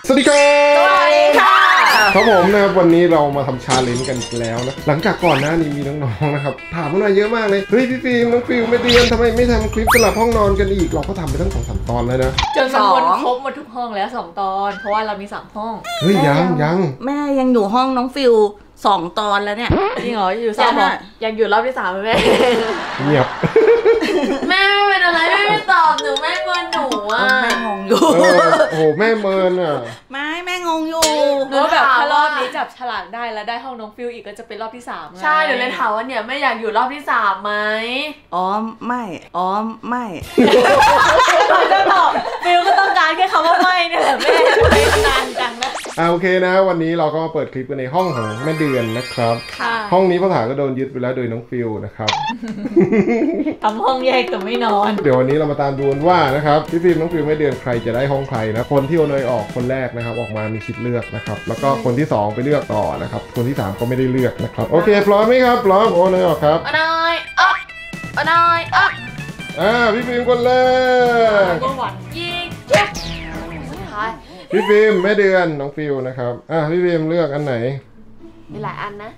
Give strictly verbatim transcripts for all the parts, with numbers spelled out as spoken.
สวัสดีครับสวัสดีค่ะครับผมนะครับวันนี้เรามาทำชาเลนจ์กันอีกแล้วนะหลังจากก่อนหน้านี้มีน้องๆนะครับถามมาเยอะมากเลยเฮ้ยพี่ฟิล์มน้องฟิล์มไม่เดือนทำไมไม่ทำคลิปสลับห้องนอนกันอีกเราก็ทำไปตั้งสองสามตอนแล้วนะจนมันวนครบหมดทุกห้องแล้วสองตอนเพราะว่าเรามีสามห้องเฮ้ยยังยังแม่ยังอยู่ห้องน้องฟิวสองตอนแล้วเนี่ยจริงเหรออยู่สามห้องยังอยู่รอบที่สามไหมแม่เงียบแม่ไม่เป็นอะไรแม่ไม่ตอบหนูแม่เมินหนูอ่ะแม่งงอยู่โอ้โหแม่เมินอ่ะไม่แม่งงอยู่หนูแบบถ้ารอบนี้จับฉลากได้แล้วได้ห้องน้องฟิวอีกก็จะเป็นรอบที่สามใช่เดี๋ยวเลยถามว่าเนี่ยแม่อยากอยู่รอบที่สามไหมอ๋อไม่อ๋อไม่จะตอบฟิวก็ต้องการแค่คำว่าไม่นี่แหละแม่ไปนานจังนะอ่าโอเคนะวันนี้เราก็มาเปิดคลิปกันในห้องของแม่เดือนนะครับห้องนี้พ่อถาก็โดนยึดไปแล้วโดยน้องฟิวนะครับทำห้องแยกแต่ไม่นอนเดี๋ยววันนี้เรามาตามดูว่านะครับพี่ฟิล์มน้องฟิวแม่เดือนใครจะได้ห้องใครนะคนที่โอนอยออกคนแรกนะครับออกมามีสิทธิ์เลือกนะครับแล้วก็คนที่สองไปเลือกต่อนะครับคนที่สามก็ไม่ได้เลือกนะครับโอเคพร้อมไหมครับพร้อมโอนอยออกครับโอนอยออกโอนอยออกอ่าพี่ฟิล์มคนแรกก็หวั่นยิงเจ็บสุดท้ายพี่ฟิล์มแม่เดือนน้องฟิวนะครับอ่าพี่ฟิล์มเลือกอันไหนมีหลายอันนะ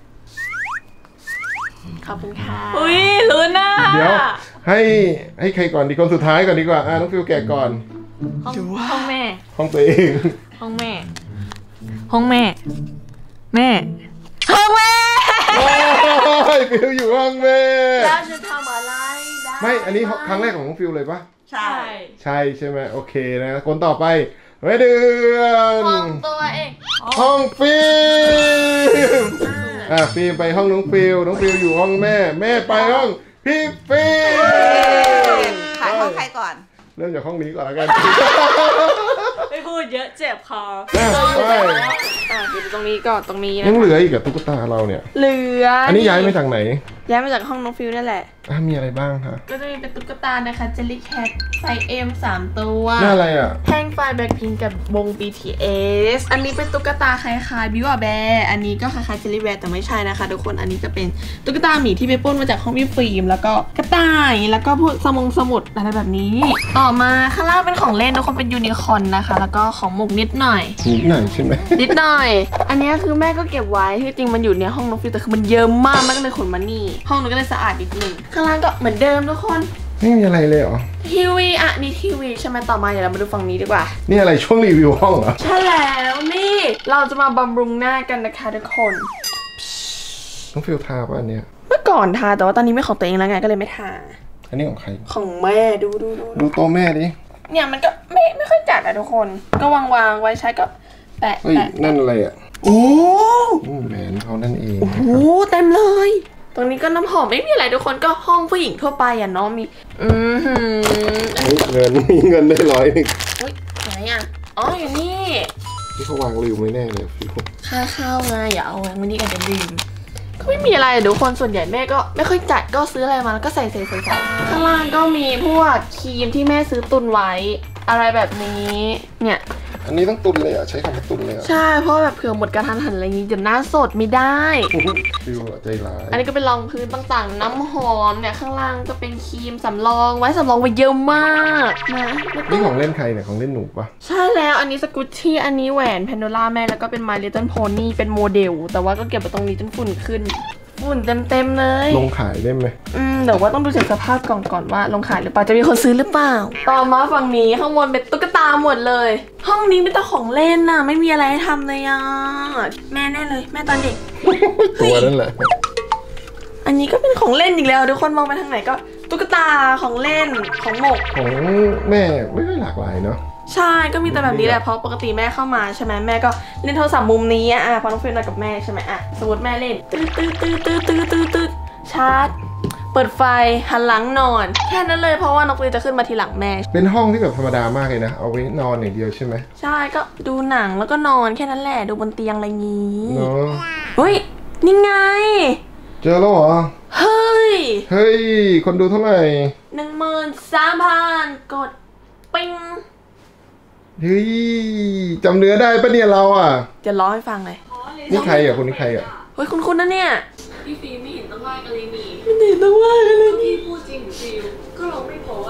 ขอบคุณค่ะอุ้ยลุ้นนะเดี๋ยวให้ให้ใครก่อนดีคนสุดท้ายก่อนดีกว่าอ่าน้องฟิวแกะก่อนห้องห้องแม่ห้องตัวเองห้องแม่ห้องแม่แม่ห้องแม่โอ้ยฟิวอยู่ห้องแม่แล้วจะทำอะไรได้ไม่อันนี้ครั้งแรกของน้องฟิวเลยปะใช่ใช่ใช่ไหมโอเคนะคนต่อไปแม่เดือนห้องตัวเองห้องฟิล์มอ่ะฟิล์มไปห้องน้องฟิลน้องฟิลอยู่ห้องแม่แม่ไปห้องพี่ฟิล์มถ่ายห้องใครก่อนเริ่มจากห้องนี้ก่อนแล้วกันไม่พูดเยอะเจ็บคอไปอ่ะอยู่ตรงนี้ก่อนตรงนี้นะยังเหลืออีกกับตุ๊กตาเราเนี่ยเหลืออันนี้ย้ายมาจากไหนย้ายมาจากห้องน้องฟิลนั่นแหละอ่ะมีอะไรบ้างคะก็จะมีเป็นตุ๊กตานะคะเจลลี่แคทไซส์เอ็มสามตัวน่าอะไรอ่ะแท่งไฟแบ็คพิงกับวง บี ที เอส อันนี้เป็นตุ๊กตาคล้ายๆบิวแบร์อันนี้ก็คล้ายๆเจลลี่แบร์แต่ไม่ใช่นะคะทุกคนอันนี้จะเป็นตุ๊กตาหมีที่ไปปล้นมาจากห้องพี่ฟิล์มแล้วก็กระต่ายแล้วก็พวกสมงสมุดอะไรแบบนี้ต่อมาข้างล่างเป็นของเล่นทุกคนเป็นยูนิคอร์นนะคะแล้วก็ของหมกนิดหน่อยนิดหน่อยใช่ไหมนิดหน่อยอันนี้คือแม่ก็เก็บไว้ที่จริงมันอยู่ในห้องน้องฟิลแต่คือมันเยอะมากแม่ก็เลยขนมานี่ห้องนู้นก็เลยสะอาดนิดนึงข้างล่างก็เหมือนเดิมทุกคนไม่มีอะไรเลยเหรอทีวีอ่ะนี่ทีวีใช่ไหมต่อมาเดี๋ยวเรามาดูฝั่งนี้ดีกว่านี่อะไรช่วงรีวิวห้องเหรอใช่แล้วนี่เราจะมาบำรุงหน้ากันนะคะทุกคนน้องฟิลทาป่ะอันเนี้ยเมื่อก่อนทาแต่ว่าตอนนี้ไม่ของตัวเองแล้วไงก็เลยไม่ทาอันนี้ของใครของแม่ดูดูดูดูโต๊ะแม่ดิเนี่ยมันก็ไม่ไม่ค่อยจัดอะทุกคนก็วางวางไว้ใช้ก็แปะแปะนั่นอะไรอ่ะโอ้แหวนเขานั่นเองโอ้โหเต็มเลยตรงนี้ก็น้ำหอมไม่มีอะไรทุกคนก็ห้องผู้หญิงทั่วไปอ่ะเนาะมีอือหือเงินมีเงินได้ร้อยหนึ่งอุ้ยไหนอ่ะอ๋ออยู่นี่ที่เขาวางลืมไม่แน่เลยฟิวค่าข้าวไงอย่าเอาไว้วันนี้กันจะลืมก็ไม่มีอะไรทุกคนส่วนใหญ่แม่ก็ไม่ค่อยจัดก็ซื้ออะไรมาแล้วก็ใส่ใส่ใส่ใส่ข้างล่างก็มีพวกครีมที่แม่ซื้อตุนไว้อะไรแบบนี้เนี่ยอันนี้ต้องตุนเลยอ่ะใช้คำว่าตุนเลยอ่ะใช่เพราะแบบเผื่อหมดการทันหันอะไรอย่างนี้จะหน้าสดไม่ได้ฟิวใจร้ายอันนี้ก็เป็นรองพื้นต่างๆน้ำหอมเนี่ยข้างล่างก็เป็นครีมสำรองไว้สำรองไว้เยอะมากนะนี่ของเล่นใครเนี่ยของเล่นหนูปะใช่แล้วอันนี้สกุชชี่อันนี้แหวนแพนโดล่าแม่แล้วก็เป็น My Little Pony เป็นโมเดลแต่ว่าก็เก็บไว้ตรงนี้จนฝุ่นขึ้นฝุ่นเต็มๆเลยลงขายได้ไหมอืมเดี๋ยวว่าต้องดูจากสภาพกล่องก่อนว่าลงขายหรือเปล่าจะมีคนซื้อหรือเปล่าต่อมาฝั่งนี้ข้างบนเป็นตุ๊กตาหมดเลยห้องนี้มีแต่ของเล่นน่ะไม่มีอะไรให้ทำเลยอ่ะแม่แน่เลยแม่ตอนเด็กตัวนั่นแหละอันนี้ก็เป็นของเล่นอีกแล้วทุกคนมองไปทางไหนก็ตุ๊กตาของเล่นของหมกของแม่ไม่ค่อยหลากหลายเนาะใช่ก็มีแต่แบบนี้แหละเพราะปกติแม่เข้ามาใช่ไหมแม่ก็เล่นโทรศัพท์มุมนี้อ่ะพอน้องฟิลนอนกับแม่ใช่ไหมอ่ะสมมติแม่เล่นตื้อตื้อตื้อตื้อตื้อตื้อตื้อชาร์จเปิดไฟหันหลังนอนแค่นั้นเลยเพราะว่าน้องฟิลจะขึ้นมาทีหลังแม่เป็นห้องที่แบบธรรมดามากเลยนะเอาไว้นอนอย่างเดียวใช่ไหมใช่ก็ดูหนังแล้วก็นอนแค่นั้นแหละดูบนเตียงอะไรงี้เนาะเฮ้ยนี่ไงเจอแล้วเหรอเฮ้ยเฮ้ยคนดูเท่าไหร่หนึ่งหมื่นสามพันกดปิ้งเฮ้ยจำเนื้อได้ปะเนี่ยเราอ่ะจะร้องให้ฟังเลยนี่ใครอ่ะคนนี้ใครอ่ะเฮ้ยคุณๆนะเนี่ยพี่ฟิล์มไม่เห็นต้องไหว้กันเลยนี่ไม่เห็นต้องไหว้กันเลยพี่พูดจริงฟิล์มก็เราไม่พอว่า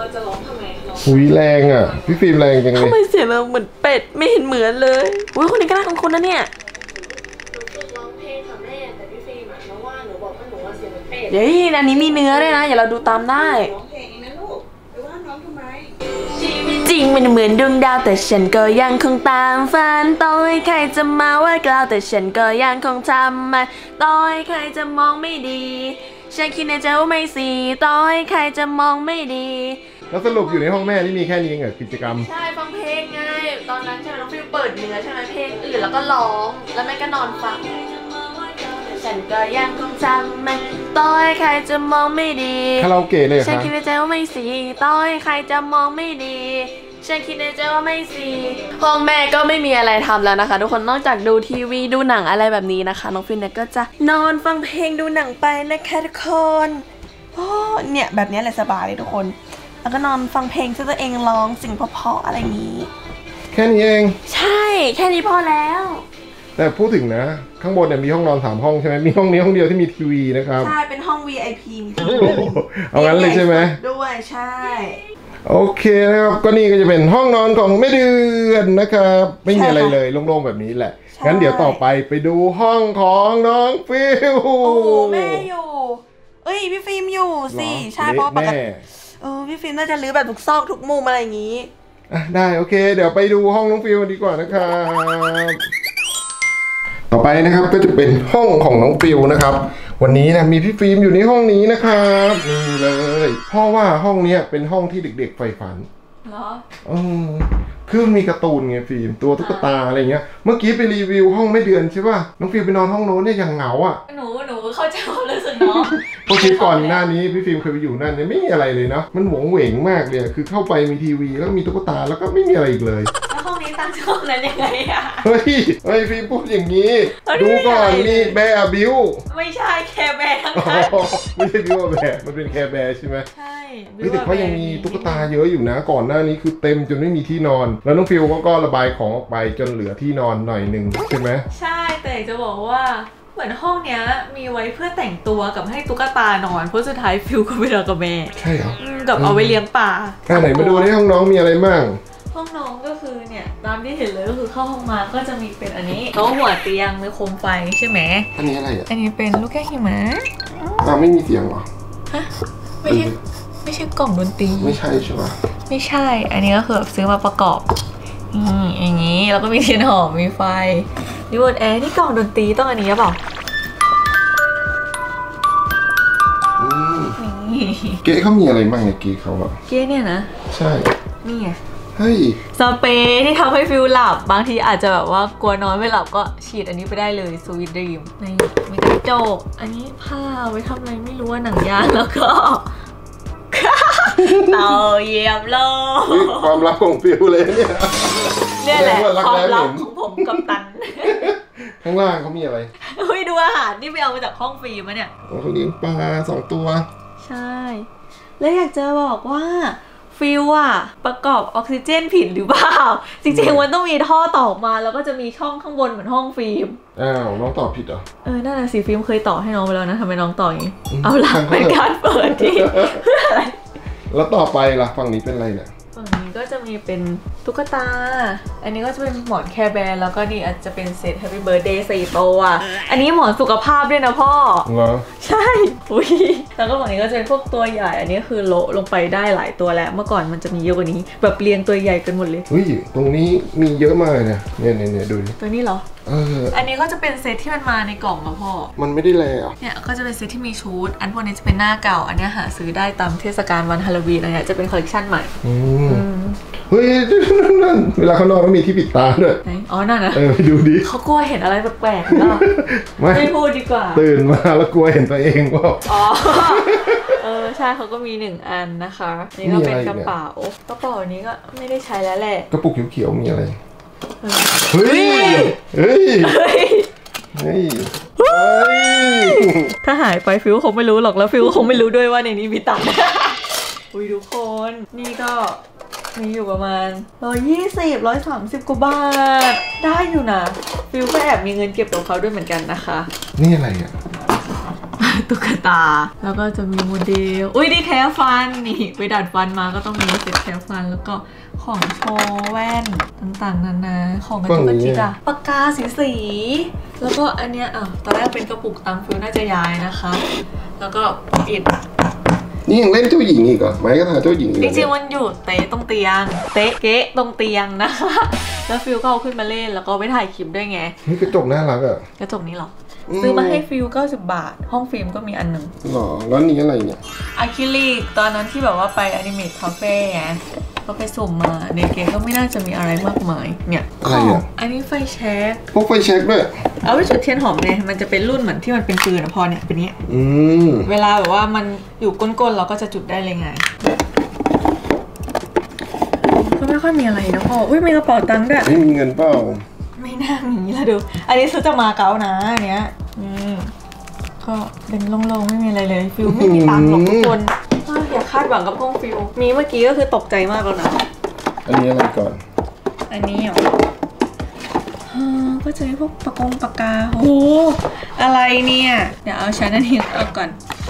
เราจะร้องทำไมร้องหุยแรงอ่ะพี่ฟิล์มแรงจังเลทำยไมเสียงเราเหมือนเป็ดไม่เห็นเหมือนเลยอุ้ยคนนี้ก็น่าของคนนะเนี่ยร้องเพลงค่ะแม่แต่พี่ฟิล์มอ่ะน้องว่าหนูบอกว่าหนูว่าเสียงเหมือนเป็ดเดี๋ยวอันนี้มีเนื้อด้วยนะอย่าเราดูตามได้ร้องเพลงเองนะลูกหรือว่าน้องทำไมจริงมันเหมือนดวงดาวแต่ฉันก็ยังคงตามฝันต่อให้ใครจะมาว่ากล่าวแต่ฉันก็ยังคงทำมันต่อให้ใครจะมองไม่ดีฉันคิดในใจว่าไม่สิต่อให้ใครจะมองไม่ดีแล้วสรุปอยู่ในห้องแม่นี่มีแค่นี้เหรอกิจกรรมใช่ฟังเพลงไงตอนนั้นใช่ไหมน้องฟิวเปิดเนื้อใช่ไหมเพลงอื่นแล้วก็ร้องแล้วแม่ก็นอนฟังฉันก็ยังคงจำมันต่อให้ใครจะมองไม่ดีคาราโอเกะเลยเหรอฉันคะคิดในใจว่าไม่สิต่อให้ใครจะมองไม่ดีฉันคิดในใจว่าไม่สิห้องแม่ก็ไม่มีอะไรทำแล้วนะคะทุกคนนอกจากดูทีวีดูหนังอะไรแบบนี้นะคะน้องฟิวเนี่ยก็จะนอนฟังเพลงดูหนังไปนะคะทุกคนโอ้เนี่ยแบบนี้แหละสบายเลยทุกคนแล้วก็นอนฟังเพลงที่ตัวเองร้องสิ่งเพราะๆอะไรอย่างนี้แค่นี้เองใช่แค่นี้พอแล้วแต่พูดถึงนะข้างบนเนี่ยมีห้องนอนสามห้องใช่ไหมมีห้องนี้ห้องเดียวที่มีทีวีนะครับใช่เป็นห้อง วี ไอ พี มีทีวีเอางั้นเลยใช่ไหมด้วยใช่โอเคนะครับก็นี่ก็จะเป็นห้องนอนของแม่เดือนนะครับไม่มีอะไรเลยโล่งๆแบบนี้แหละงั้นเดี๋ยวต่อไปไปดูห้องของน้องฟิวโอ้แม่อยู่เอ้ยพี่ฟิล์มอยู่สิใช่เพราะปกติเออพี่ฟิล์มน่าจะรื้อแบบทุกซอกทุกมุมอะไรอย่างนี้อ่ะได้โอเคเดี๋ยวไปดูห้องน้องฟิวดีกว่านะครับต่อไปนะครับก็จะเป็นห้องของน้องฟิวนะครับวันนี้นะมีพี่ฟิล์มอยู่ในห้องนี้นะครับนี่เลยเพราะว่าห้องนี้เป็นห้องที่เด็กๆใฝ่ฝันเหรอเออคือมีการ์ตูนไงฟิล์มตัวตุ๊กตาอะไรเงี้ยเมื่อกี้ไปรีวิวห้องไม่เดือนใช่ป่ะน้องฟิล์มไปนอนห้องโน้นเนี่ยยังเหงาอ่ะหนูหนูเข้าใจความรู้สึกเนาะเพราะที่ก่อนหน้านี้พี่ฟิล์มเคยไปอยู่นั่นเนี่ยไม่มีอะไรเลยเนาะมันหวงเหวงมากเลยคือเข้าไปมีทีวีแล้วมีตุ๊กตาแล้วก็ไม่มีอะไรอีกเลยแล้วห้องนี้ตั้งช่องนั้นยังไงอะเฮ้ยเฮ้ยฟิล์มพูดอย่างนี้ดูก่อนมีแบร์บิวไม่ใช่แคร์แบร์ทั้งนั้นไม่ใช่บิวแบร์มันเป็นแคร์แบร์ใช่ไหมใช่แต่เขายังมีตุ๊กตาเยอะอยู่นะก่อนหน้านี้คือเต็มจนไม่มีที่นอนแล้วน้องฟิลก็ระบายของออกไปจนเหลือที่นอนหน่อยหนึ่งใช่ไหมใช่แต่จะบอกว่าเหมือนห้องเนี้ยมีไว้เพื่อแต่งตัวกับให้ตุ๊กตานอนเพราะสุดท้ายฟิลก็ไปนอนกับแม่ใช่เหรอกับเอาไปเลี้ยงปลาไหนมาดูในห้องน้องมีอะไรบ้างห้องน้องก็คือเนี่ยตามที่เห็นเลยก็คือเข้าห้องมาก็จะมีเป็นอันนี้โต๊ะหัวเตียงมีโคมไฟใช่ไหมอันนี้อะไรอ่ะอันนี้เป็นลูกแก้วหิมะอ้าวไม่มีเสียงเหรอฮะไม่ใช่ไม่ใช่กล่องดนตรีไม่ใช่ใช่ไหมไม่ใช่อันนี้ก็คือแบบซื้อมาประกอบอืมอย่างนี้แล้วก็มีเทียนหอมมีไฟรีโมทแอร์นี่กล่องดนตรีต้องอันนี้หรือเปล่าเก๊เขามีอะไรบ้างเนี่ยเก๊เขาอะเก๊เนี่ยนะใช่นี่ไงเฮ้ยสเปรย์ที่ทำให้ฟิลหลับบางทีอาจจะแบบว่ากลัวนอนไม่หลับก็ฉีดอันนี้ไปได้เลยสวีทดรีมนี่มีกระจกอันนี้ผ้าไว้ทำอะไรไม่รู้ว่าหนังยางแล้วก็เตาเยี่ยมโลกความลับของฟิลเลยเนี่ยเนี่ยแหละความลับของผมกับตันข้างล่างเขามีอะไรเฮ้ยดูอาหารที่ไปเอามาจากห้องฟิล์มเนี่ยเขาเลี้ยงปลาสองตัวใช่แล้วอยากจะบอกว่าฟิลอะประกอบออกซิเจนผิดหรือเปล่าจริงๆมันต้องมีท่อต่อมาแล้วก็จะมีช่องข้างบนเหมือนห้องฟิล์มอ้าวน้องต่อผิดเหรอเออนั่นน่ะสิฟิล์มเคยต่อให้น้องไปแล้วนะทำไมน้องต่ออย่างนี้เอาล่ะเป็นการเปิดที่เพื่ออะไรแล้วต่อไปล่ะฝั่งนี้เป็นอะไรเนี่ยฝั่งนี้ก็จะมีเป็นตุ๊กตาอันนี้ก็จะเป็นหมอนแคร์แบร์แล้วก็นี่อาจจะเป็นเซต Happy Birthday สี่ตัวอันนี้หมอนสุขภาพด้วยนะพ่อเหรอใช่อุ้ยแล้วก็ฝั่งนี้ก็จะเป็นพวกตัวใหญ่อันนี้คือโละลงไปได้หลายตัวแล้วเมื่อก่อนมันจะมีเยอะกว่านี้แบบเรียงตัวใหญ่กันหมดเลยอุ้ยตรงนี้มีเยอะมากเลยเนี่ยเนี่ยเนี่ยดูดิตัวนี้เหรอเอออันนี้ก็จะเป็นเซตที่มันมาในกล่องมาพ่อมันไม่ได้แล้วเนี่ยก็จะเป็นเซตที่มีชุดอันพวกนี้จะเป็นหน้าเก่าอันนี้หาซื้อได้ตามเทศกาลวันฮาโลวีนอะไรเนี่ยจะเป็นคอลเลคชันใหม่อืมเฮ้ยนั่นเวลาเขานอนก็มีที่ปิดตาด้วยอ๋อนั่นนะเออไปดูดิเขากลัวเห็นอะไรแปลกๆนะไม่พูดดีกว่าตื่นมาแล้วกลัวเห็นตัวเองว่าอ๋อเออใช่เขาก็มีหนึ่งอันนะคะนี่ก็เป็นกระเป๋ากระเป๋านี้ก็ไม่ได้ใช้แล้วแหละกระปุกเขียวๆมีอะไรเฮ้ยเฮ้ยเฮ้ยเฮ้ยถ้าหายไปฟิวคงไม่รู้หรอกแล้วฟิวคงไม่รู้ด้วยว่าในนี้มีตังค์อุ้ยทุกคนนี่ก็มีอยู่ประมาณร้อยยี่สิบร้อยสามสิบกว่าบาทได้อยู่นะฟิวก็แอบมีเงินเก็บของเขาด้วยเหมือนกันนะคะนี่อะไรอ่ะตุ๊กตาแล้วก็จะมีโมเดลอุ้ยดีแคร์ฟันนี่ไปดัดฟันมาก็ต้องมีเซ็ตแคร์ฟันแล้วก็ของโชว์แว่นต่างๆนานาของกระจุกกระจิกอะปากกาสีสีแล้วก็อันเนี้ยอ่ะตอนแรกเป็นกระปุกตังฟิลน่าจะย้ายนะคะแล้วก็ปิดนี่ยังเล่นเจ้าหญิงอีกเหรอไม้กระทาเจ้าหญิงจริงๆมันอยู่เตะตรงเตียงเตะเก๊ะตรงเตียงนะคะแล้วฟิลก็เอาขึ้นมาเล่นแล้วก็ไปถ่ายคลิปด้วยไงนี่กระจกน่ารักอ่ะกระจกนี้หรอซื้อมาให้ฟิลเก้าสิบบาทห้องฟิล์มก็มีอันหนึ่งหรอแล้วนี่อะไรเนี่ยอะคริลิกตอนนั้นที่แบบว่าไปอนิเมตคาเฟ่ไงก็ไปสุ่มมาในเกมก็ไม่น่าจะมีอะไรมากมายเนี่ยอะไรอ่ะอันนี้ไฟแช็กพวกไฟแช็กด้วยเอาไว้จุดเทียนหอมเนี่ยมันจะเป็นรุ่นเหมือนที่มันเป็นปืนอะพอเนี่ยเป็นเนี้ยอืมเวลาแบบว่ามันอยู่ก้นๆเราก็จะจุดได้เลยไงก็ไม่ค่อยมีอะไรนะพ่ออุ้ยมีกระเป๋าตังค์ด้วยไม่มีเงินเปล่าไม่น่ามีละดูอันนี้ซื้อจะมาเก๊านะอันเนี้ยอืมก็เป็นโล่งๆไม่มีอะไรเลยฟิลไม่มีตังค์หรอกทุกคนอย่าคาดหวังกับห้องฟิลมีเมื่อกี้ก็คือตกใจมากแล้วนะอันนี้อะไรก่อนอันนี้เหรอก็จะมีพวกปากกงปากกาโอ้อะไรเนี่ยเดี๋ยวเอาชั้นอันนี้เอาก่อน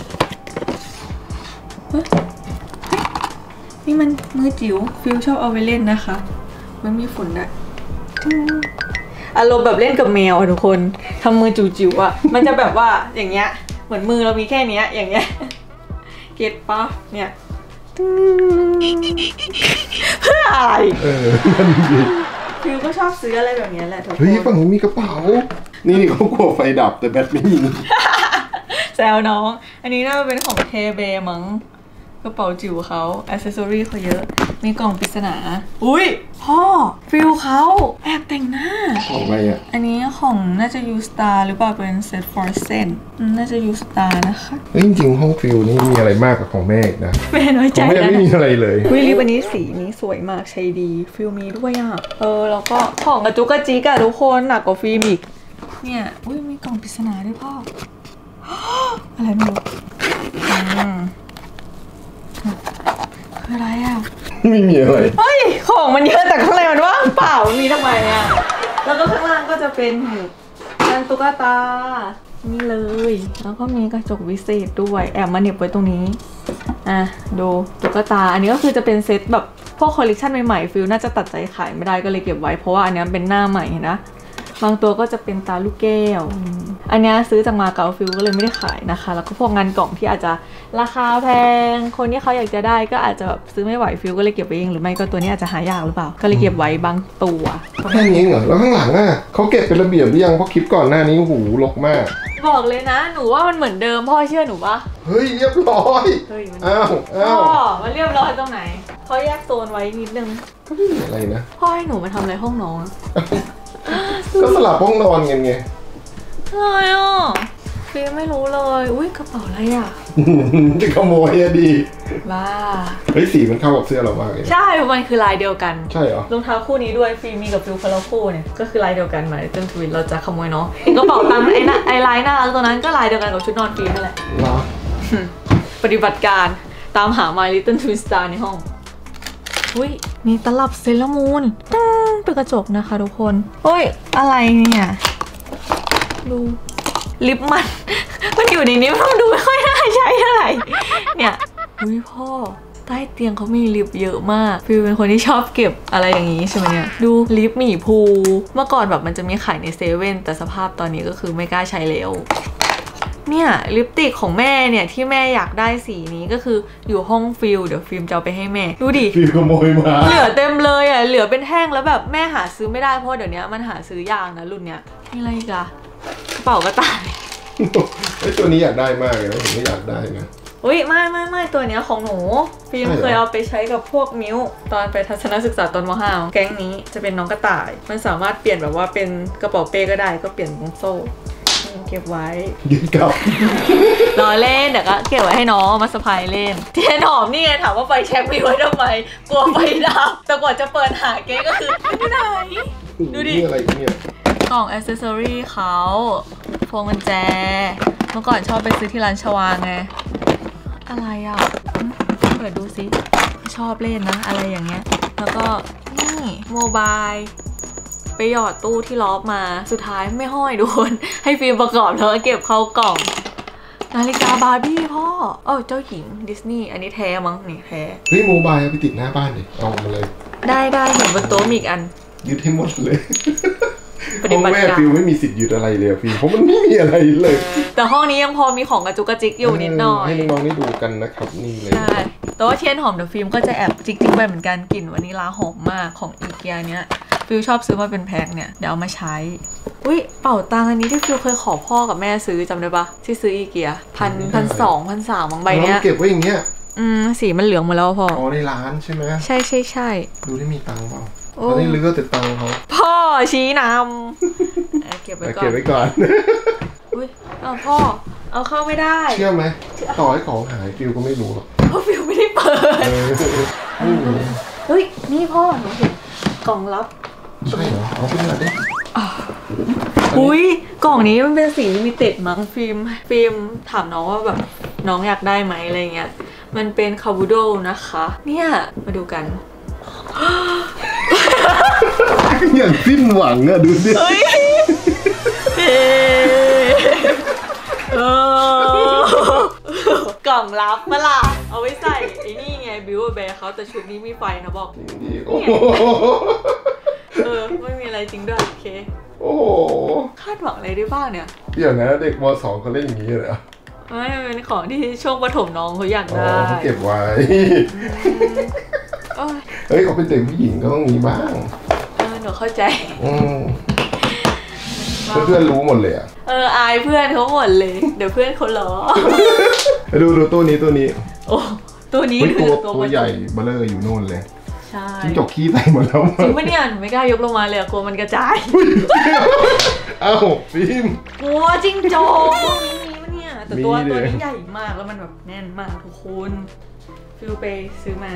นี่มันมือจิ๋วฟิลชอบเอาไปเล่นนะคะมันมีฝุ่นอะอารมณ์แบบเล่นกับแมวอะทุกคนทำมือจิ๋วๆอะมันจะแบบว่าอย่างเงี้ยเหมือนมือเรามีแค่เนี้ยอย่างเงี้ยเก็ตปะเนี่ยเพื่ออะไรเออนั่นดิฟิวก็ชอบซื้ออะไรแบบนี้แหละทุกคนเฮ้ยฝั่งนี้มีกระเป๋านี่นี่เขากลัวไฟดับแต่แบตไม่มีแซวน้องอันนี้น่าจะเป็นของเทเบมั้งกระเป๋าจิ๋วเขาอิสเซอรี่เขาเยอะมีกล่องปริศนาอุ้ยพ่อฟิลเขาแอบแต่งหน้าของอะไรอ่ะอันนี้ของน่าจะยูสตาร์หรือเปล่าเป็นเซตฟอร์เซนน่าจะยูสตาร์นะคะจริงๆห้องฟิลนี่มีอะไรมากกว่าของแม่นะแม่น้อยใจแม่ไม่มีอะไรเลยวิลิปอันนี้สีนี้สวยมากใช้ดีฟิลมีด้วยอ่ะเออแล้วก็ของกระจุกกระจิกอะทุกคนหนักกว่าฟิล์มอีกเนี่ยอุ้ยมีกล่องปริศนาด้วยพ่ออะไรไม่รู้คืออะไรอ่ะไม่มีอะไรเฮ้ยของมันเยอะแต่ข้างในมันว่างเปล่ามันมีทำไมอ่ะแล้วก็ข้างล่างก็จะเป็นอันตุ๊กตานี่เลยแล้วก็มีกระจกวิเศษด้วยแอบมาเหน็บไว้ตรงนี้อ่ะดูตุ๊กตาอันนี้ก็คือจะเป็นเซตแบบพวกคอลเลคชันใหม่ๆฟิลน่าจะตัดใจขายไม่ได้ก็เลยเก็บไว้เพราะว่าอันนี้เป็นหน้าใหม่นะบางตัวก็จะเป็นตาลูกแก้วอันนี้ซื้อจากมาเก๊าฟิลก็เลยไม่ได้ขายนะคะแล้วก็พวกงานกล่องที่อาจจะราคาแพงคนที่เขาอยากจะได้ก็อาจจะแบบซื้อไม่ไหวฟิลก็เลยเก็บไว้เองหรือไม่ก็ตัวนี้อาจจะหายากหรือเปล่าก็เลยเก็บไว้บางตัวแค่นี้เหรอแล้วข้างหลังอ่ะเขาเก็บเป็นระเบียบหรือยังเพราะคลิปก่อนหน้านี้หูรกมากบอกเลยนะหนูว่ามันเหมือนเดิมพ่อเชื่อหนูปะเฮ้ยเรียบร้อยอ้าวอ้าวพ่อมันเรียบร้อยตรงไหนเขาแยกโซนไว้นิดนึงก็ไม่มีอะไรนะพ่อให้หนูมาทำอะไรห้องน้องก็สลับห้องนอนกันไงอะไรอ่ะฟิล์มไม่รู้เลยอุ้ยกระเป๋าอะไรอ่ะจะขโมยอะดีบ้าเฮ้ยสีมันเข้ากับเสื้อเรามากเลยใช่มันคือลายเดียวกันใช่เหรอรองเท้าคู่นี้ด้วยฟิล์มมีกับฟิลคนละคู่เนี่ยก็คือลายเดียวกันมาจนทวิตเราจะขโมยเนาะกระเป๋าตังค์ไอ้น่ะไอ้ลายหน้าตัวนั้นก็ลายเดียวกันกับชุดนอนฟิล์มนั่นแหละเหรอปฏิบัติการตามหา My Little Twin Star ในห้องอุ้ยมีตลับเซเลมูนตั้งเป็นกระจกนะคะทุกคนโอ้ยอะไรเนี่ยดูลิปมันมันอยู่ในนี้มันดูไม่ค่อยน่าใช้เท่าไหร่เนี่ยอุ้ยพ่อใต้เตียงเขามีลิปเยอะมากฟิลเป็นคนที่ชอบเก็บอะไรอย่างนี้ใช่ไหมเนี่ยดูลิปหมีภูเมื่อก่อนแบบมันจะมีขายในเซเว่นแต่สภาพตอนนี้ก็คือไม่กล้าใช้แล้วเนี่ยลิปสติกของแม่เนี่ยที่แม่อยากได้สีนี้ก็คืออยู่ห้องฟิลเดี๋ยวฟิล์มจะเอาไปให้แม่ดูดิฟิลขโมยมาเหลือเต็มเลยอ่ะเหลือเป็นแท่งแล้วแบบแม่หาซื้อไม่ได้เพราะเดี๋ยวนี้มันหาซื้อยากนะรุ่นเนี้ยนี่อะไรอีกอะกระเป๋ากระต่ายไอ้ตัวนี้อยากได้มากเลยนะผมไม่อยากได้นะอุ้ยไม่ไม่ไม่ตัวเนี้ยของหนูฟิล์มเคยเอาไปใช้กับพวกมิ้วตอนไปทัศนศึกษาตอนม.ห้า แก๊งนี้จะเป็นน้องกระต่ายมันสามารถเปลี่ยนแบบว่าเป็นกระเป๋าเป้ก็ได้ก็เปลี่ยนตรงโซ่เก็บไว้ยืดกับรอเล่นเดี๋ยวก็เก็บไว้ให้น้องมาสะพายเล่นเทียนหอมนี่ไงถามว่าไฟแช็กมีไว้ทำไมกลัวไฟดับแต่กว่าจะเปิดหาเก๊ก็คือไม่ได้ดูดิอะไรเนี่ยกล่องอิสเซอรี่เขาพวงกุญแจเมื่อก่อนชอบไปซื้อที่ร้านชวาไงอะไรอ่ะเปิดดูซิชอบเล่นนะอะไรอย่างเงี้ยแล้วก็นี่โมบายไปหยอดตู้ที่ล็อบมาสุดท้ายไม่ห้อยโดนให้ฟิล์มประกอบแล้วก็เก็บเข้ากล่องนาฬิกาบาร์บี้พ่อเออเจ้าหญิงดิสนีย์อันนี้แท้มั้งนี่แท้เฮ้ยโมบายเอาไปติดหน้าบ้านดิเอามาเลยได้ได้เห็นบนโต๊ะมีอีกอันยึดให้หมดเลยพ่อแม่ฟิวไม่มีสิทธิ์ยึดอะไรเลยฟิวเพราะมันไม่มีอะไรเลยแต่ห้องนี้ยังพอมีของกระจุกกระจิกอยู่นิดหน่อยให้น้องๆได้ดูกันนะครับนี่เลยใช่แต่ว่าเทียนหอมเดี๋ยวฟิล์มก็จะแอบจิกๆไปเหมือนกันกลิ่นวานิลาหอมมากของอีเกียเนี้ยฟิลชอบซื้อมาเป็นแพ็คเนี่ยเดี๋ยวเอามาใช้อุ้ยเป่าตังอันนี้ที่ฟิลเคยขอพ่อกับแม่ซื้อจำได้ปะที่ซื้ออีเกียพันพันสองพันสามบางใบเนี้ยเก็บไว้อย่างเงี้ยอืมสีมันเหลืองหมดแล้วพ่ออ๋อในร้านใช่ไหมใช่ใช่ใช่ดูได้มีตังค์เปล่าตอนนี้ลื้อแต่ตังค์เขาพ่อชี้นำเก็บไว้ก่อนเก็บไว้ก่อนอุ้ยเอาพ่อเอาเข้าไม่ได้เชื่อไหมต่อให้ของหายฟิลก็ไม่รู้หรอกเพราะฟิลไม่ได้เปิดเฮ้ยนี่พ่อหนูเห็นกล่องลับใช่เหรอเอาขึ้นมาดิอุ้ยกล่องนี้มันเป็นสีลิมิเต็ดมั้งฟิล์มฟิล์มถามน้องว่าแบบน้องอยากได้ไหมอะไรเงี้ยมันเป็นคาบูโดนะคะเนี่ยมาดูกันอย่างสิ้นหวังอะดูดิกล่องลับมาล่ะเอาไว้ใส่ไอ้นี่ไงบิวแบร์เขาแต่ชุดนี้มีไฟนะบอกเออไม่มีอะไรจริงด้วยโอเคโอ้โหคาดหวังอะไรได้บ้างเนี่ยเดี๋ยวนะเด็กม.สองเขาเล่นอย่างนี้เลยอ่ะไม่เป็นของที่ช่วงประถมน้องเขาอยากได้เขาเก็บไว้เฮ้ยเขาเป็นเด็กผู้หญิงก็ต้องมีบ้างเออหนูเข้าใจเพื่อนรู้หมดเลยอ่ะเอออายเพื่อนเขาหมดเลยเดี๋ยวเพื่อนเขาล้อดูดูตัวนี้ตัวนี้โอ้ตัวนี้ตัวตัวใหญ่เบลเลอร์อยู่โน่นเลยใช่จิ้งจกขี้ใส่หมดแล้วจริงปะเนี่ยหนูไม่กล้ายกลงมาเลยกลัวมันกระจายอ้าวฟิล์มกลัวจิ้งจกตัวนี้ปะเนี่ยแต่ตัวตัวนี้ใหญ่มากแล้วมันแบบแน่นมากทุกคนฟิลไปซื้อมา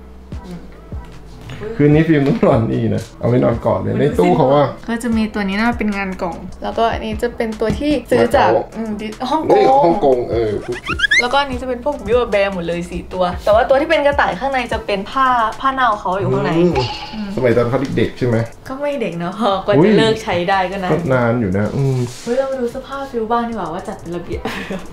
คืนนี้ฟิล์มต้องนอนนี่นะเอาไว้นอนก่อนเลยในตู้เขาว่าก็จะมีตัวนี้น่าเป็นงานกล่องแล้วก็อันนี้จะเป็นตัวที่ซื้อจากฮ่องกงฮ่องกงเออแล้วก็อันนี้จะเป็นพวกบิวแบร์หมดเลยสี่ตัวแต่ว่าตัวที่เป็นกระต่ายข้างในจะเป็นผ้าผ้าเน่าเขาอยู่ข้างในสมัยตอนเขาเด็กๆใช่ไหมก็ไม่เด็กนะพอกว่าจะเลิกใช้ได้ก็นานนานอยู่นะอืมเฮ้ยเรามาดูสภาพฟิลบ้านดีกว่าว่าจัดเป็นระเบียบไป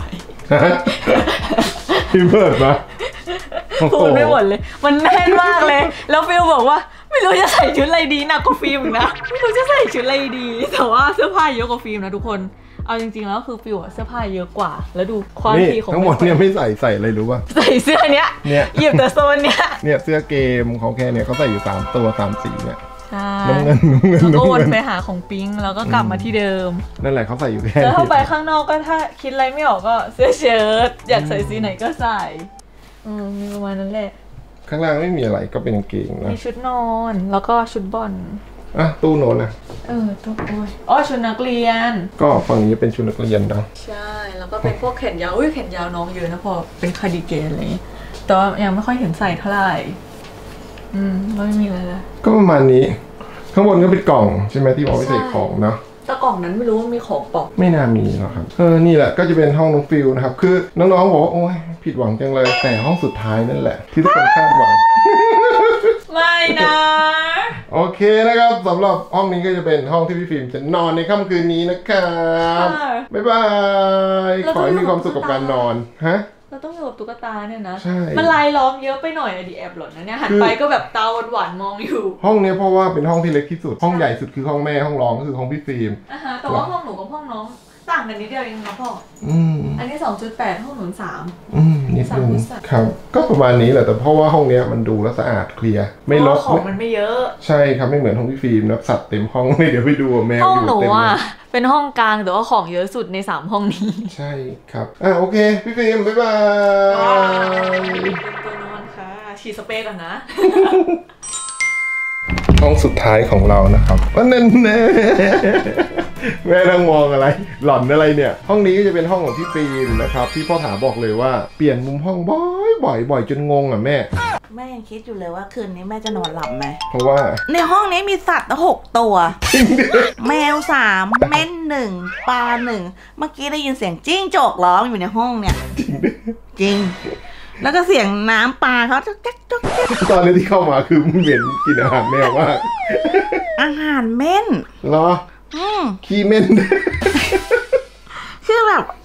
พี่เบิร์ดปะพูดไม่หมดเลยมันแน่นมากเลยแล้วฟิลบอกว่าไม่รู้จะใส่ชุดอะไรดีหนักกว่าฟิล์มนะไม่รู้จะใส่ชุดอะไรดีแต่ว่าเสื้อผ้าเยอะกว่าฟิล์มนะทุกคนเอาจริงๆแล้วคือฟิลเสื้อผ้าเยอะกว่าแล้วดูความที่ของทั้งหมดเนี่ยไม่ใส่ใส่อะไรรู้ป่ะใส่เสื้อเนี้ยหยิบแต่โซนเนี้ยเนี่ยเสื้อเกมของแค่เนี่ยเขาใส่อยู่สามตัวสามสีเนี่ยน้ำเงินน้ำเงินก็วนไปหาของปิ๊งแล้วก็กลับมาที่เดิมนั่นแหละเขาใส่อยู่แค่แล้วเข้าไปข้างนอกก็ถ้าคิดอะไรไม่ออกก็เสื้อเชิ้ตอยากใส่สีไหนก็ใส่อืมมีประมาณนั้นแหละข้างล่างไม่มีอะไรก็เป็นกางเกงนะมีชุดนอนแล้วก็ชุดบอลอ่ะตู้โน้นนะเออตู้โอ้ยอ๋อชุดนักเรียนก็ฝั่งนี้เป็นชุดนักเรียนนะใช่แล้วก็เป็นพวกแขนยาวอุ้ยแขนยาวน้องเยอะนะพอเป็นคาร์ดิแกนอะไรแต่ว่ายังไม่ค่อยเห็นใส่เท่าไหร่อืมไม่มีอะไรเลยก็ประมาณนี้ข้างบนก็เป็นกล่องใช่ไหมที่บอกไว้ใส่ของเนาะแต่กล่องนั้นไม่รู้ว่ามีของปอกไม่น่ามีหรอกครับเออนี่แหละก็จะเป็นห้องน้องฟิลนะครับคือน้องๆบอกว่าโอ้ยผิดหวังจังเลยแต่ห้องสุดท้ายนั่นแหละที่ทุกคนคาดหวังไม่นะโอเคนะครับสำหรับห้องนี้ก็จะเป็นห้องที่พี่ฟิล์มจะนอนในค่ำคืนนี้นะครับบ๊ายบายขอให้มีความสุขกับการนอนฮะเราต้องอยู่กับตุ๊กตาเนี่ยนะมันลายล้อมเยอะไปหน่อยอะดิแอบหลอนนะเนี่ยหันไปก็แบบตาหวานๆมองอยู่ห้องนี้เพราะว่าเป็นห้องที่เล็กที่สุดห้องใหญ่สุดคือห้องแม่ห้องรองก็คือห้องพี่ฟิล์มอ่ะฮะแต่ว่าห้องหนูกับห้องน้องต่างกันนิดเดียวเองนะพ่ออืมอันนี้ สองจุดแปด ห้องหนูสามอืมนิดนึงครับก็ประมาณนี้แหละแต่เพราะว่าห้องนี้มันดูแล้วสะอาดเคลียร์ไม่รกของมันไม่เยอะใช่ครับไม่เหมือนห้องพี่ฟิล์มนะสัตว์เต็มห้องเลยเดี๋ยวไปดูแมวอยู่เต็มห้องหนูอ่ะเป็นห้องกลางแต่ว่าของเยอะสุดในสามห้องนี้ใช่ครับอ่ะโอเคพี่ฟิล์มบ๊ายบายเป็นตัวนอนค่ะฉีดสเปรย์ก่อนนะห้องสุดท้ายของเรานะครับว่านั่นแน่แม่นั่งมองอะไรหล่อนอะไรเนี่ยห้องนี้ก็จะเป็นห้องของพี่ฟิล์มนะครับที่พ่อถาบอกเลยว่าเปลี่ยนมุมห้องบ่อยบ่อยบ่อยจนงงอ่ะแม่แม่ยังคิดอยู่เลยว่าคืนนี้แม่จะนอนหลับไหมเพราะว่าในห้องนี้มีสัตว์หกตัวแมวสามเม่นหนึ่งปลาหนึ่งเมื่อกี้ได้ยินเสียงจิ้งจกร้องอยู่ในห้องเนี่ยจริงแล้วก็เสียงน้ำปลาเขาจ๊กจ๊กจ๊กตอนนี้ที่เข้ามาคือเหม็นกินอาหารแมวมากอาหารเม่นเหรอขี้เม่นคือแบบ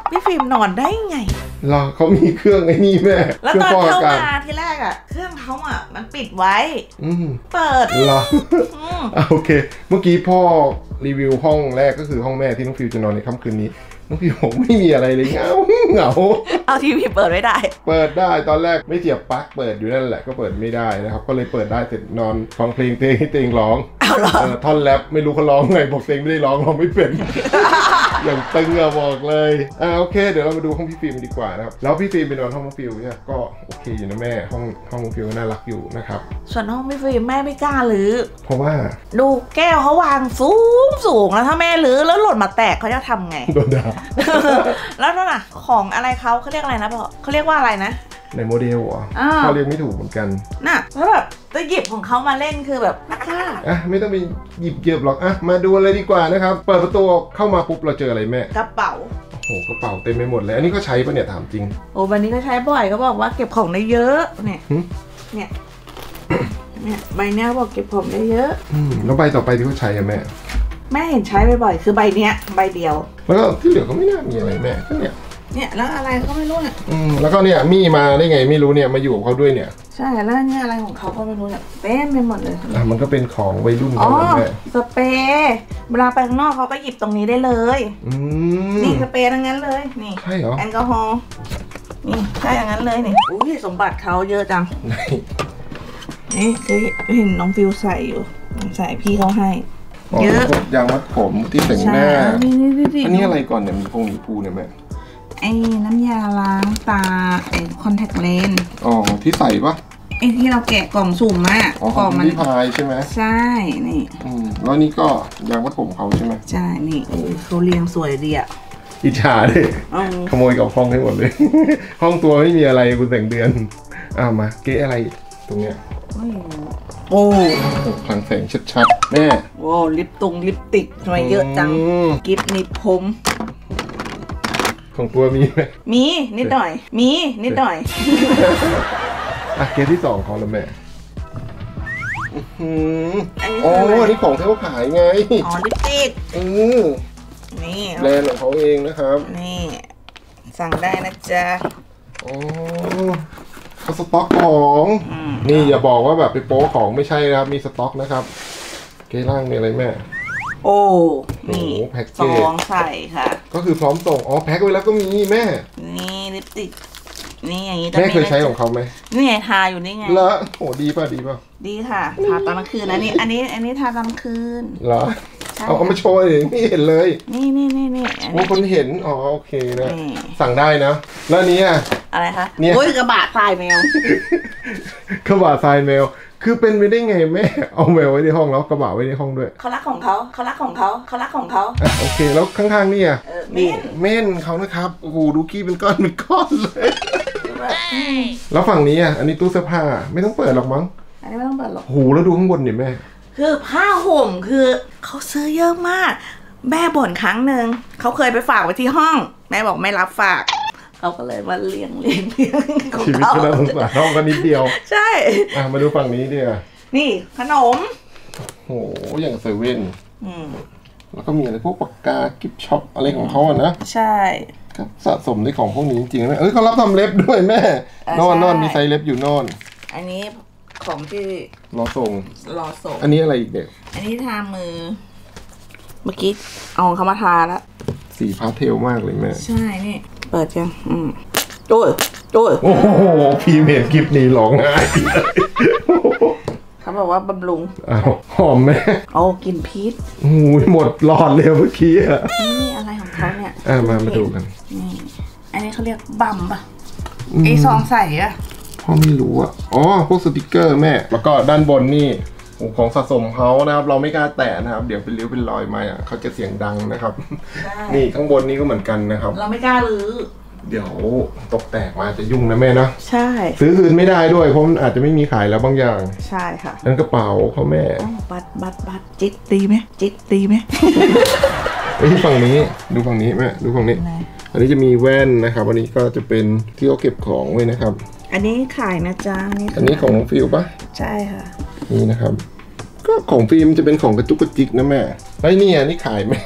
พี่ฟิล์มนอนได้ไงเหรอเขามีเครื่องไอ้นี่แม่แล้วเครื่ตอนฟอกเข้าอากาศมาที่แรกอ่ะเครื่องเขาอ่ะมันปิดไว้อืมเปิดเหรออืมอ่ะโอเค เมื่อกี้พ่อรีวิวห้องแรกก็คือห้องแม่ที่น้องฟิวจะนอนในค่ำคืนนี้น้องฟิวบอกไม่มีอะไรเลยเหงาเหงาเอาทีวีเปิดไม่ได้เปิดได้ตอนแรกไม่เสียบปลั๊กเปิดอยู่นั่นแหละก็เปิดไม่ได้นะครับก็เลยเปิดได้เสร็จนอนฟังเพลงเตงให้เตงร้องเอาเหรอเออท่อนแรปไม่รู้เขาร้องไงบอกเตงไม่ได้ร้องร้องไม่เป็น อย่างตึงอะบอกเลยอ่าโอเคเดี๋ยวเรามาดูห้องพี่ฟิล์มดีกว่านะครับแล้วพี่ฟิล์มไปนอนห้องน้องฟิวเนี่ยก็โอเคอยู่นะแม่ห้องห้องน้องฟิวน่ารักอยู่นะครับส่วนห้องพี่ฟิล์มแม่ไม่กล้ารื้อเพราะว่าดูแก้วเขาวางสูงสูงแล้วถ้าแม่รื้อแล้วหล่นมาแตกเขาจะทำไงโดนด่าแล้วนั่นน่ะของอะไรเขาเขาเรียกอะไรนะพ่อเขาเรียกว่าอะไรนะในโมเดลเหรออ้าวเขาเรียกไม่ถูกเหมือนกันน่ะแล้วแบบจะหยิบของเขามาเล่นคือแบบไม่กล้าอ่ะไม่ต้องไปหยิบเยิบหรอกอ่ะมาดูอะไรดีกว่านะครับเปิดประตูเข้ามาปุ๊บเราเจออะไรแม่กระเป๋าโอ้โหกระเป๋าเต็มไปหมดเลยอันนี้ก็ใช้ปะเนี่ยถามจริงโอ้วันนี้ก็ใช้บ่อยเขาบอกว่าเก็บของได้เยอะเนี่ยหึเนี่ยเนี่ยใบเนี้ยบอกเก็บของได้เยอะอืมแล้วใบต่อไปที่เขาใช้อะแม่แม่เห็นใช้บ่อยๆคือใบเนี้ยใบเดียวแล้วก็ที่เหลือก็ไม่น่ามีอะไรแม่ก็เนี่ยเนี่ยแล้วอะไรก็ไม่รู้เนี่ยอืมแล้วก็เนี่ยมี่มาได้ไงไม่รู้เนี่ยมาอยู่กับเขาด้วยเนี่ยใช่แล้วเนี่ยอะไรของเขาก็ไม่รู้เนี่ยเต็มไปหมดเลยอ่ะมันก็เป็นของวัยรุ่นอ๋อเขาแม่สเปรย์เวลาไปข้างนอกเขาก็หยิบตรงนี้ได้เลยอืมนี่สเปรย์ทั้งนั้นเลยนี่ใช่เหรอแอลกอฮอล์นี่ใช่อย่างนั้นเลยนี่อุ้ยสมบัติเขาเยอะจังไหนนี่คือเห็นน้องฟิวใส่อยู่ใส่พี่เขาให้ เยอะพวกยางมัดผมที่แต่งหใช่น้านี่นี่นี่นี่อันนี้อะไรก่อนเนี่ยมีพงมีภูเนี่ยแม่ไอ้น้ำยาล้างตาไอ้คอนแทคเลนส์อ๋อที่ใส่ปะไอ้ที่เราแกะกล่องสุ่มอะอ๋อก ขล่ออง งคุมัณนพี่พายใช่ไหมใช่นี่อืมแล้วนี่ก็ยางมัดผมเขาใช่ไหมใช่นี่โอ้ยเขาเรียงสวยดีอะอิจฉาดิเอาขโมยกับห้องให้หมดเลย ห้องตัวไม่มีอะไรคุณแต่งเดือนอ้าวมาเก๊อะไรตรงเนี้ยไม่รู้โอ้พลังแสงชัดๆแม่โหลิปตรงลิปติกทำไมเยอะจังมกิฟต์นิดผมของตัวมีไหมมีนิดหน่อย มีนิดหน่อยอ่ะเกมที่สองของแล้วแม่อื้อหืออันนี้อ๋อคืออะไรอันนี้ของที่เขาขายไงอ๋อลิปติกอือนี่แบรนด์ของเขาเองนะครับนี่ สั่งได้นะจ๊ะอ๋อเขาสต็อกของอืมนี่อย่าบอกว่าแบบไปโป๊ของไม่ใช่นะครับ มีสต็อกนะครับ เกล่างมีอะไรแม่โอ้โอ้นี่โหแพ็กเกจซองใส่ค่ะก็คือพร้อมส่ง อ๋อแพ็คไว้แล้วก็มีแม่นี่ลิปสติก นี่อย่างนี้จะแม่เคยนะใช้ของเขาไหมนี่ไงทาอยู่นี่ไงแล้วโอ้ดีป่ะดีป่ะดีค่ะ ทาตอนกลางคืนนะนี่ อันนี้ อันนี้ทาตอนกลางคืนเหรอใช่เอาเอามาโชว์เลยไม่เห็นเลยนี่นี่นี่นี่อันโอ้นี้คนเห็น อ๋อโอเคนะนี่สั่งได้นะ แล้วอันนี้อ่ะอะไรคะเนี่ยโอ้ยกระบะทรายแมวกระบะทรายแมว คือเป็นไปได้ไงแม่ เอาแมวไว้ในห้องแล้วกระบะไว้ในห้องด้วยเขารักของเขาเขารักของเขาเขารักของเขาอ่ะโอเคแล้วข้างๆนี่อ่ะเออเม่นเม่นเขานะครับ โอ้โหดูขี้เป็นก้อนเป็นก้อนเลยคือแบบอืมแล้วฝั่งนี้อ่ะ อันนี้ตู้เสื้อผ้า ไม่ต้องเปิดหรอกมั้งอันนี้ไม่ต้องเปิดหรอกโอ้โหแล้วดูข้างบนดิแม่คือผ้าห่มคือเขาซื้อเยอะมาก แม่บ่นครั้งหนึ่งเขาเคยไปฝากไว้ที่ห้อง แม่บอกไม่รับฝากเขาก็เลยมาเลี้ยงเลี้ยงเลี้ยงของชีวิตเขาก็น่าสงสารห้องกันนิดเดียวใช่อ่ะมาดูฝั่งนี้ดิอ่ะนี่ขนมโอ้โหอย่างเซเว่นอืมแล้วก็มีอะไรพวกปากกากิฟช็อปอะไรของเขาอะนะใช่ก็สะสมในของพวกนี้จริงๆนะเอ้ยเขารับทำเล็บด้วยแม่อ่ะนอนใช่นอนมีไซส์เล็บอยู่นอนอันนี้ของที่รอส่งรอส่งอันนี้อะไรอีกเนี่ยอันนี้ทามือ เมื่อกี้เอาเขามาทาแล้วสีพาสเทลมากเลยแม่ใช่นี่ เปิดยังอืมโอ้ยโอ้ยโอ้โหพีเมดกิฟนี้ร้องไห้เขาบอกว่าบำรุงอ้าวหอมไหมโอ้กลินพีชโอ้ยหมดหลอดเลยเมื่อกี้อ่ะนี่นี่อะไรของเขาเนี่ยอ่ะมามาดูกันนี่ อันนี้เขาเรียกบัมปะไอซองใส่อะพ่อไม่รู้อ่ะอ๋อพวกสติกเกอร์แม่ แล้วก็ด้านบนนี่โอ้ของสะสมเขานะครับ เราไม่กล้าแตะนะครับ เดี๋ยวเป็นริ้วเป็นรอยมาอ่ะเขาจะเสียงดังนะครับ นี่ข้างบนนี่ก็เหมือนกันนะครับเราไม่กล้ารื้อเดี๋ยวตกแตกมาจะยุ่งนะแม่นะใช่ซื้อคืนไม่ได้ด้วยเพราะมันอาจจะไม่มีขายแล้วบางอย่างใช่ค่ะนั่นกระเป๋าเขาแม่อ้าวบัตรบัตรบัตรจิตตีไหมจิตตีไหมไอ้ยฝั่งนี้ดูฝั่งนี้แม่ดูฝั่งนี้ไหนอันนี้จะมีแว่นนะครับอันนี้ก็จะเป็นที่เขาเก็บของไว้นะครับอันนี้ขายนะจ๊ะอันนี้อันนี้ของฟิลปะใช่ค่ะนี่นะครับ ก็ของฟิล์มจะเป็นของกระจุกกระจิกนะแม่ไอ้ยนี่อันนี้ขายไหมอื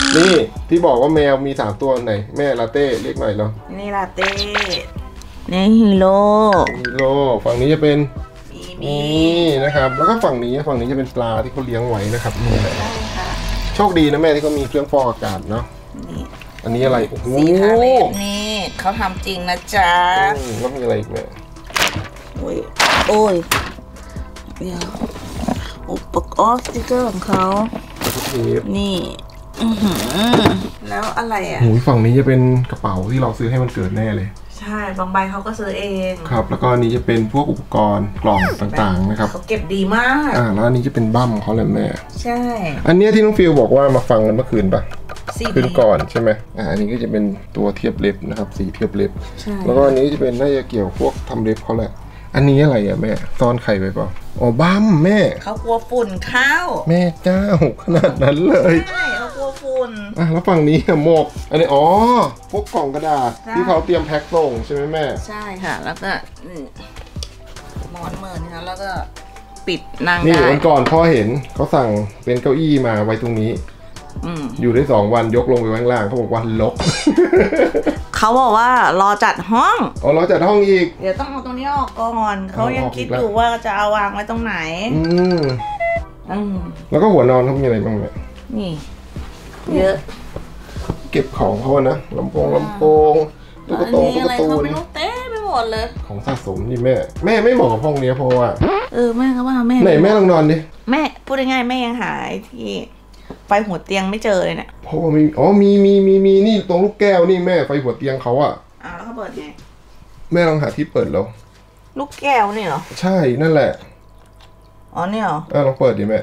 นี่ที่บอกว่าแมวมีสามตัวไหนแม่ลาเต้เรียกหน่อยเหรอนี่ลาเต้นี่ฮีโร่ฮีโร่ฝั่งนี้จะเป็นบีบีนี่นะครับแล้วก็ฝั่งนี้ฝั่งนี้จะเป็นปลาที่เขาเลี้ยงไว้นะครับนี่แหละใช่ค่ะโชคดีนะแม่ที่เขามีเครื่องฟอกอากาศเนาะนี่อันนี้อะไรโอ้โหสีทาเล็บนี่เขาทำจริงนะจ๊ะอืมแล้วมีอะไรอีกแม่โอ้ยโอ้ยเดี๋ยวอุปกรณ์สติกเกอร์ของเขาเทปนี่อื้อหือแล้วอะไรอ่ะโอ้ยฝั่งนี้จะเป็นกระเป๋าที่เราซื้อให้มันเกิดแน่เลยใช่บางใบเขาก็ซื้อเองครับ แล้วก็อันนี้จะเป็นพวกอุปกรณ์กล่องต่างๆนะครับเขาเก็บดีมากอ่าแล้วอันนี้จะเป็นบั้มของเขาเลยแม่ใช่อันเนี้ยที่น้องฟิลบอกว่ามาฟังกันเมื่อคืนปะซีคืนก่อนใช่ไหมอ่าอันนี้ก็จะเป็นตัวเทียบเล็บนะครับสีเทียบเล็บใช่แล้วก็อันนี้จะเป็นน่าจะเกี่ยวพวกทำเล็บเขาแหละ อันนี้อะไรอ่ะแม่ซ่อนไข่ไปเปล่าอ๋อบั้มแม่เขากลัวฝุ่นเข้าแม่เจ้าขนาดนั้นเลยใช่เขากลัวฝุ่นอ่ะแล้วฝั่งนี้อะหมกอันนี้อ๋อพวกกล่องกระดาษใช่ที่เขาเตรียมแพ็คส่งใช่ไหมแม่ใช่ค่ะ แล้วก็นี่หมอนเหมือนนะแล้วก็ปิดนางนี่ได้วันก่อนพ่อเห็นเขาสั่งเป็นเก้าอี้มาไว้ตรงนี้อืมอยู่ได้สองวันยกลงไปไว้ข้างล่างเขาบอกวันลกเขาบอกว่ารอจัดห้องอ๋อเราจัดห้องอีกเดี๋ยวต้องเอาตรงนี้ออกก่อนเขายังเอาออกอีคิดกแล้วอยู่ว่าจะเอาวางไว้ตรงไหนอืมอืมแล้วก็หัวนอนเขามีอะไรบ้างเนี่ยนี่ เยอะเก็บของเขาอะนะลำโพงลำโพงตุ๊กอันตานี้ตุ๊อะกไรตูเขานไม่รู้เต้ไปหมดเลยของสะสมนี่แม่ แม่ไม่เหมาะกับห้องเนี้ยเพราะว่าเออแม่ก็ว่าแม่ไหนแม่ลองนอนดิแม่พูดง่ายๆแม่ยังหาไอ้ที่ไฟหัวเตียงไม่เจอเลยเนี่ยเพราะว่ามีอ๋อมีมีมีมีนี่ตรงลูกแก้วนี่แม่ไฟหัวเตียงเขาอะอ้าวแล้วเขาเปิดไงแม่ลองหาที่เปิดแล้วลูกแก้วนี่เหรอใช่นั่นแหละอ๋อเนี่ยเหรออ่ะลองเปิดดิแม่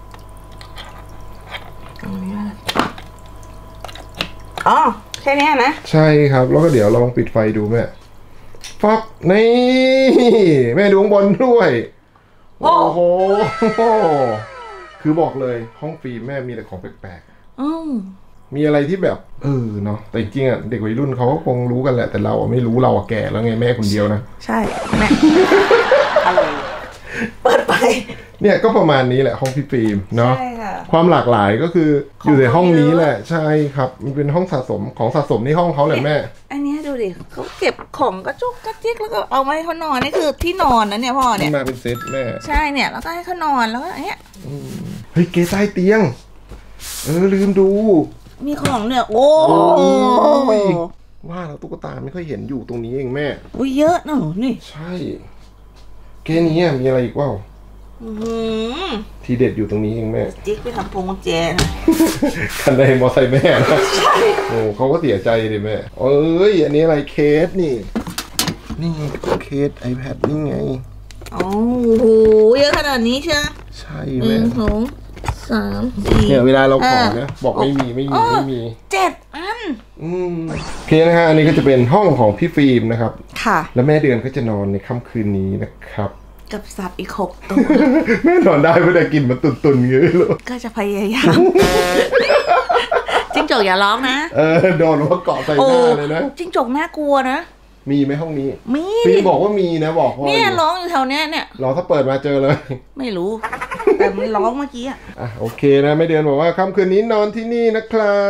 อ๋อแค่เนี้ยนะใช่ครับ แล้วก็เดี๋ยวลองปิดไฟดูแม่ฟักนี่แม่ดูข้างบนด้วยโอ้โอ้โห คือบอกเลยห้องฟิล์มแม่มีแต่ของแปลกอืมๆ มีอะไรที่แบบเออเนาะแต่จริงๆอ่ะเด็กวัยรุ่นเขาก็คงรู้กันแหละแต่เราอะไม่รู้เราอะแก่แล้วไงแม่คนเดียวนะใช่แม่ อะไรเปิดไปเนี่ยก็ประมาณนี้แหละห้องพี่ฟิล์มเนาะใช่ค่ะความหลากหลายก็คือของอยู่ในห้องนี้เยอะแหละใช่ครับมันเป็นห้องสะสมของสะสมในห้องเขาแหละแม่อันเนี้ยดูดิเขาเก็บของกระจุกกระจิกแล้วก็เอามาให้เขานอนนี่คือที่นอนนะเนี่ยพ่อเนี่นี่ยมาเป็นเซตแม่ใช่เนี่ยแล้วก็ให้เขานอนแล้วก็อันเนี้ยเฮ้ยเกใต้เตียง เออลืมดูมีของเนี่ยโอ้โอ้ย ว่าแล้วตุ๊กตาไม่ค่อยเห็นอยู่ตรงนี้เองแม่อุ้ยเยอะนะนี่ใช่ แค่นี้อะมีอะไรอีกว่าอื้อหือทีเด็ดอยู่ตรงนี้เองแม่จิ๊กไปทำพวงกุญแจนะคันไดมอไซค์แม่นะโอ้เขาก็เสียใจเลยแม่เอ้ย อันนี้อะไรเคสนี่ นี่เคส iPad นี่ไงโอ้โหเยอะขนาดนี้ใช่ไหมใช่หแม่นึ่งสองสามสี่เนี่ยเวลาเราขออ่านะบอกไม่มีไม่มีอ๋อไม่มีเจ็ดอันอืมโอเคนะฮะอันนี้ก็จะเป็นห้องของพี่ฟิล์มนะครับค่ะแล้วแม่เดือนก็จะนอนในค่ำคืนนี้นะครับกับสัตว์อีกหกตัวแม่นอนได้ไม่ได้กินมันตุนๆอย่างนี้หรอก็จะพยายาม จิ้งจกอย่าร้องนะเออโดนว่าเกาะใส่หโอ้น้าเลยนะจิ้งจกน่ากลัวนะมีไหมห้องนี้มีฟิดิล์มบอกว่ามีนะบอกพ่ออเนี่ยยู่ร้องอยู่แถวเนี้ยเนี่ยรอถ้าเปิดมาเจอเลยไม่รู้ แต่มันร้องเมื่อกี้อ่ะอ่ะโอเคนะแม่เดือนบอกว่าค่ำคืนนี้นอนที่นี่นะครับ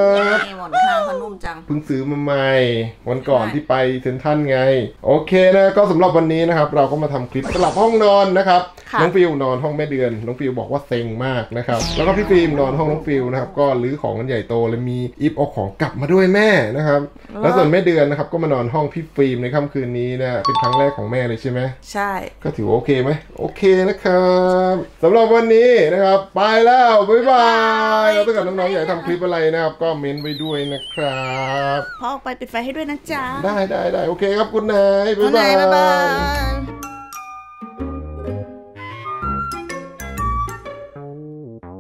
นี่หมอนข้างเขานุ่มจังเพิ่งซื้อมาใหม่วันก่อนใช่ที่ไปเซ็นทรัลไง โอเคนะก็สำหรับวันนี้นะครับ เราก็มาทำคลิปสลับห้องนอนนะครับค่ะน้องฟิวนอนห้องแม่เดือนน้องฟิวบอกว่าเซ็งมากนะครับแล้วก็พี่ฟิล์มนอนห้องน้องฟิวนะครับก็รื้อของกันใหญ่โตเลยมีอิฟเอาของกลับมาด้วยแม่นะครับแล้วส่วนแม่เดือนนะครับก็มานอนห้องพี่ฟิล์มในค่ำคืนนี้นะเป็นครั้งแรกของแม่เลยใช่ไหมใช่ก็ถือว่าโอเคไหมโอเคนะครับสำหรับวันนี้นะครับไปแล้วบ๊ายบายแล้วถ้าเกิดน้องๆอยากให้ทำคลิปอะไรนะครับก็เม้นไว้ด้วยนะครับพ่อออกไปปิดไฟให้ด้วยนะจ๊ะได้ได้ได้โอเคครับคุณนายบ๊ายไหนบายบ๊ายบาย